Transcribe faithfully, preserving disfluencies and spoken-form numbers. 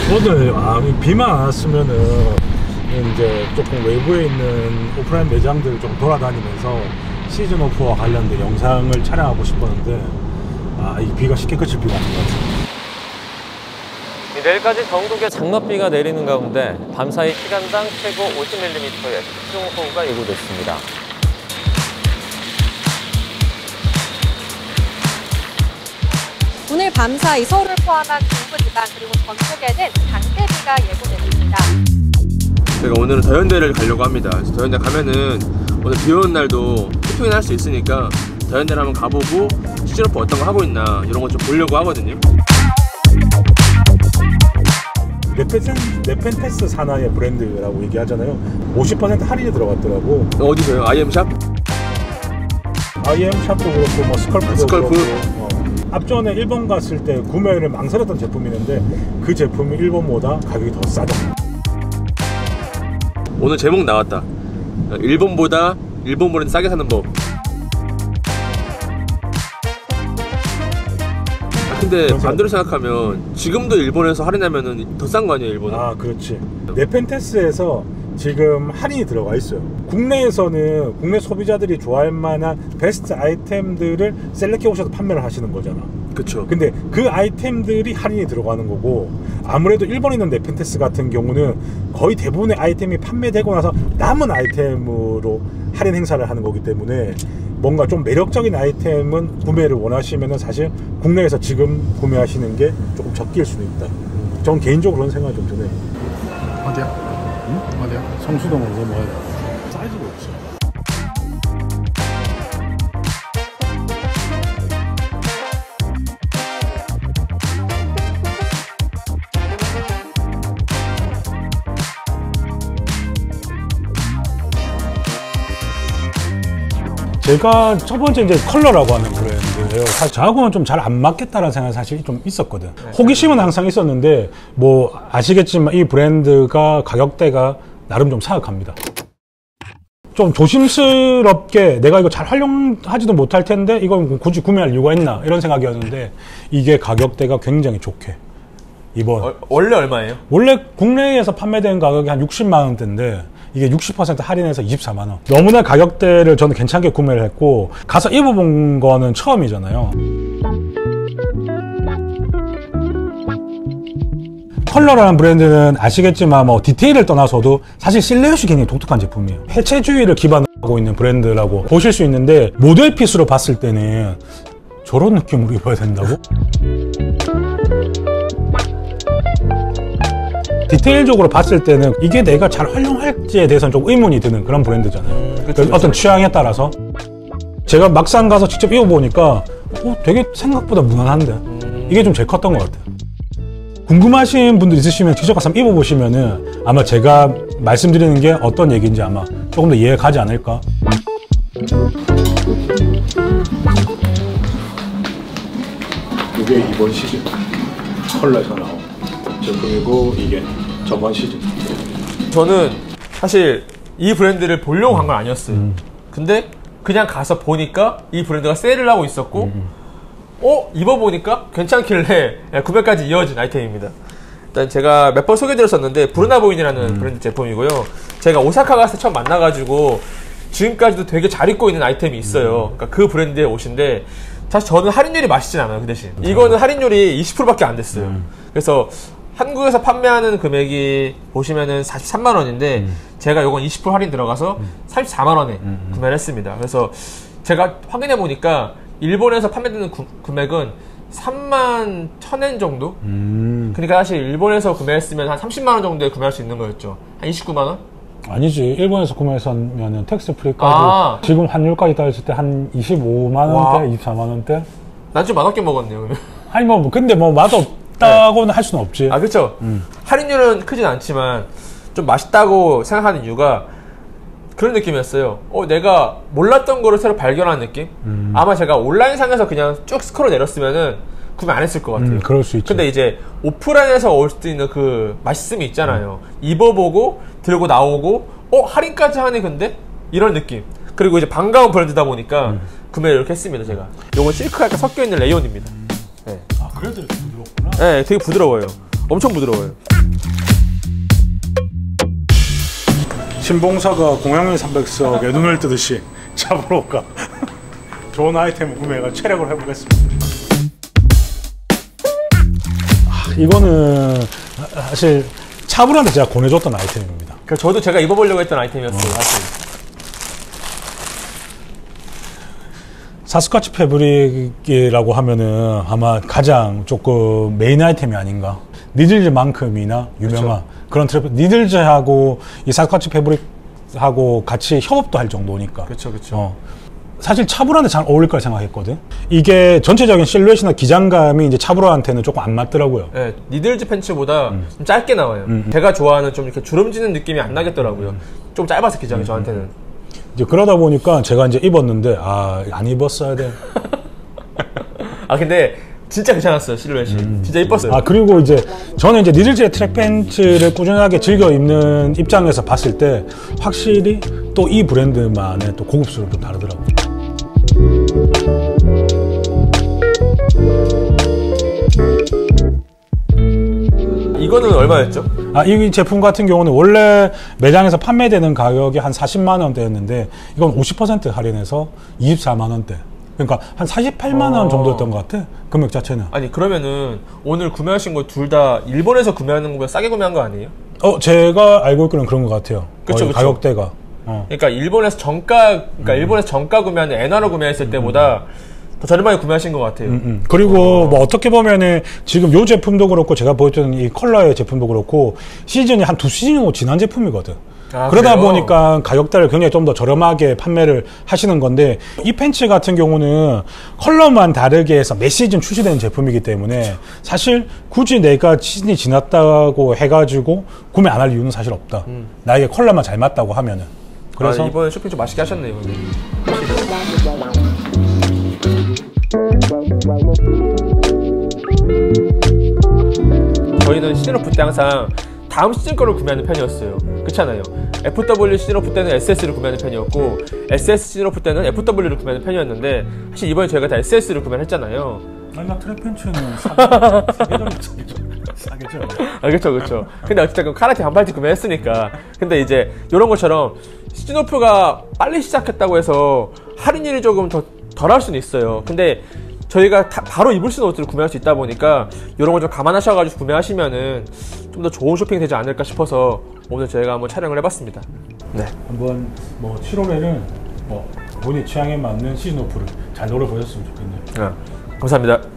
오늘 아, 비만 안 왔으면은 이제 조금 외부에 있는 오프라인 매장들을 좀 돌아다니면서 시즌 오프와 관련된 영상을 촬영하고 싶었는데 아, 이 비가 쉽게 그칠 비가 아닌 것 같아요. 내일까지 전국에 장맛비가 내리는 가운데 밤사이 시간당 최고 오십 밀리미터의 집중호우가 예고됐습니다. 오늘 밤사이 서울을 포함한 중부지방 그리고 전국에는 장대비가 예고됐습니다. 제가 오늘은 더현대를 가려고 합니다. 그래서 더현대 가면은 오늘 비 오는 날도 쇼핑을 할 수 있으니까 더현대를 한번 가보고 시즌오프 어떤 거 하고 있나 이런 거 좀 보려고 하거든요. 네펜테스 산하의 브랜드라고 얘기하잖아요. 오십 퍼센트 할인이 들어갔더라고. 어디서요? 아이엠샵? 아이엠샵도 그렇고 뭐 스컬프도 스컬프? 그렇고 어. 앞전에 일본 갔을 때 구매를 망설였던 제품이 있는데 그 제품이 일본보다 가격이 더 싸다. 오늘 제목 나왔다. 일본보다 일본 브랜드 싸게 사는 법. 근데 반대로 생각하면 지금도 일본에서 할인하면 더 싼 거 아니에요, 일본은? 아, 그렇지. 네펜테스에서 지금 할인이 들어가 있어요. 국내에서는 국내 소비자들이 좋아할 만한 베스트 아이템들을 셀렉해 오셔서 판매를 하시는 거잖아. 그쵸. 근데 그 아이템들이 할인이 들어가는 거고, 아무래도 일본에 있는 네펜테스 같은 경우는 거의 대부분의 아이템이 판매되고 나서 남은 아이템으로 할인 행사를 하는 거기 때문에 뭔가 좀 매력적인 아이템은 구매를 원하시면 사실 국내에서 지금 구매하시는 게 조금 적기일 수도 있다. 전 개인적으로 그런 생각이 좀 드네요. 어디야? 응? 어디야? 성수동에서 뭐 사이즈가 없어. 제가 첫 번째 이제 컬러라고 하는 브랜드예요. 사실 저하고는 좀 잘 안 맞겠다라는 생각이 사실 좀 있었거든. 호기심은 항상 있었는데 뭐 아시겠지만 이 브랜드가 가격대가 나름 좀 사악합니다. 좀 조심스럽게 내가 이거 잘 활용하지도 못할 텐데 이걸 굳이 구매할 이유가 있나 이런 생각이었는데 이게 가격대가 굉장히 좋게 이번 어, 원래 얼마예요? 원래 국내에서 판매되는 가격이 한 육십만 원대인데 이게 육십 퍼센트 할인해서 이십사만 원. 너무나 가격대를 저는 괜찮게 구매를 했고 가서 입어본 거는 처음이잖아요. 컬러라는 브랜드는 아시겠지만 뭐 디테일을 떠나서도 사실 실내엣이 굉장히 독특한 제품이에요. 해체주의를 기반으로 하고 있는 브랜드라고 보실 수 있는데 모델 핏으로 봤을 때는 저런 느낌으로 입어야 된다고? 디테일적으로 봤을 때는 이게 내가 잘 활용할지에 대해서는 좀 의문이 드는 그런 브랜드잖아요. 음, 그쵸, 그쵸. 어떤 취향에 따라서 제가 막상 가서 직접 입어보니까 어, 되게 생각보다 무난한데 음. 이게 좀 제일 컸던 것 같아요. 궁금하신 분들 있으시면 직접 가서 입어보시면은 아마 제가 말씀드리는 게 어떤 얘기인지 아마 조금 더 이해가 가지 않을까. 이게 이번 시즌 컬러에서 나온 그리고 이게 저번 시즌. 저는 사실 이 브랜드를 보려고 간 건 아니었어요. 음. 근데 그냥 가서 보니까 이 브랜드가 세일을 하고 있었고 음. 어? 입어보니까 괜찮길래 구매까지 이어진 아이템입니다. 일단 제가 몇 번 소개드렸었는데 브루나보인이라는 음. 브랜드 제품이고요. 제가 오사카 갔을 때 처음 만나가지고 지금까지도 되게 잘 입고 있는 아이템이 있어요. 음. 그러니까 그 브랜드의 옷인데 사실 저는 할인율이 맛있진 않아요. 그 대신 음. 이거는 할인율이 이십 퍼센트밖에 안 됐어요. 음. 그래서 한국에서 판매하는 금액이 보시면은 사십삼만 원인데 음. 제가 요건 이십 퍼센트 할인 들어가서 음. 삼십사만 원에 음. 구매를 했습니다. 그래서 제가 확인해 보니까 일본에서 판매되는 구, 금액은 삼만 천 엔 정도? 음. 그러니까 사실 일본에서 구매했으면 한 삼십만 원 정도에 구매할 수 있는 거였죠. 한 이십구만 원? 아니지. 일본에서 구매했으면 텍스 프리까지 아. 지금 환율까지 따졌을 때 한 이십오만 원대, 이십사만 원대? 난 좀 맛없게 먹었네요. 아니 뭐 근데 뭐 맛없다고는 네. 할 수는 없지. 아 그렇죠. 음. 할인율은 크진 않지만 좀 맛있다고 생각하는 이유가 그런 느낌이었어요. 어, 내가 몰랐던 거를 새로 발견한 느낌? 음. 아마 제가 온라인상에서 그냥 쭉 스크롤 내렸으면은 구매 안 했을 것 같아요. 음, 그럴 수 있죠. 근데 이제 오프라인에서 올 수 있는 그 맛있음이 있잖아요. 음. 입어보고 들고 나오고 어? 할인까지 하네 근데? 이런 느낌. 그리고 이제 반가운 브랜드다 보니까 음. 구매를 이렇게 했습니다. 제가. 요건 실크가 약간 섞여있는 레이온입니다. 네. 아 그래도 이렇게 부드럽구나. 네, 되게 부드러워요. 엄청 부드러워요. 신봉사가 공양미 삼백석에 눈을 뜨듯이 잡으러 올까. 좋은 아이템 구매가 체력을 해보겠습니다. 아, 이거는 사실 차분한테 제가 권해줬던 아이템입니다. 그 저도 제가 입어보려고 했던 아이템이었어요. 사실. 사스쿼치 패브릭이라고 하면은 아마 가장 조금 메인 아이템이 아닌가. 니들즈만큼이나 유명한 그쵸. 그런 트래픽. 니들즈하고 이 사스쿼치 패브릭하고 같이 협업도 할 정도니까. 그렇죠, 그렇죠. 어. 사실 차브라한테 잘 어울릴 거라 생각했거든. 이게 전체적인 실루엣이나 기장감이 이제 차브라한테는 조금 안 맞더라고요. 네, 니들즈 팬츠보다 음. 좀 짧게 나와요. 음, 음. 제가 좋아하는 좀 이렇게 주름지는 느낌이 안 나겠더라고요. 음. 좀 짧아서 기장이 음, 저한테는. 이제 그러다 보니까 제가 이제 입었는데 아, 안 입었어야 돼. 아 근데 진짜 괜찮았어요, 실루엣이. 음. 진짜 이뻤어요. 아 그리고 이제 저는 이제 니들즈의 트랙 팬츠를 꾸준하게 즐겨 입는 입장에서 봤을 때 확실히 또 이 브랜드만의 또 고급스러움이 좀 다르더라고요. 이거는 얼마였죠? 아, 이 제품 같은 경우는 원래 매장에서 판매되는 가격이 한 사십만 원대였는데 이건 오십 퍼센트 할인해서 이십사만 원대. 그러니까 한 사십팔만 원 정도였던 것 같아. 금액 자체는. 아니 그러면은 오늘 구매하신 거 둘 다 일본에서 구매하는 거보다 싸게 구매한 거 아니에요? 어, 제가 알고 있기로는 그런 것 같아요. 그쵸, 그쵸. 가격대가. 어. 그러니까 일본에서 정가, 그러니까 음. 일본에서 정가 구매하는 엔화로 구매했을 때보다 더 저렴하게 구매하신 것 같아요. 음, 음. 그리고 어. 뭐 어떻게 보면은 지금 요 제품도 그렇고 제가 보여주는 이 컬러의 제품도 그렇고 시즌이 한 두 시즌 정도 지난 제품이거든. 아, 그러다 그래요? 보니까 가격대를 굉장히 좀 더 저렴하게 판매를 하시는 건데 이 팬츠 같은 경우는 컬러만 다르게 해서 몇 시즌 출시되는 제품이기 때문에 그쵸. 사실 굳이 내가 시즌이 지났다고 해가지고 구매 안 할 이유는 사실 없다. 음. 나에게 컬러만 잘 맞다고 하면은. 그래서 아, 이번에 쇼핑 좀 맛있게 하셨네요. 저희는 시즌오프 때 항상 다음 시즌 거를 구매하는 편이었어요. 그렇잖아요. 에프더블유 시즌오프 때는 에스에스를 구매하는 편이었고 에스에스 시즌오프 때는 에프더블유를 구매하는 편이었는데 사실 이번에 저희가 다 에스에스를 구매를 했잖아요. 아니 나 트랙 팬츠는 싸게죠. 싸게죠. 아 그렇죠 그렇죠. 근데 어쨌든 카라테 반팔티 구매했으니까. 근데 이제 이런 것처럼 시즌오프가 빨리 시작했다고 해서 할인율이 조금 더 덜 할 수는 있어요. 근데 저희가 다 바로 입을 수 있는 옷들을 구매할 수 있다 보니까 이런 걸 좀 감안하셔가지고 구매하시면은 좀 더 좋은 쇼핑이 되지 않을까 싶어서 오늘 저희가 한번 촬영을 해봤습니다. 네. 한번 뭐 칠월에는 뭐 본인 취향에 맞는 시즌 오프를 잘 노려보셨으면 좋겠네요. 네. 감사합니다.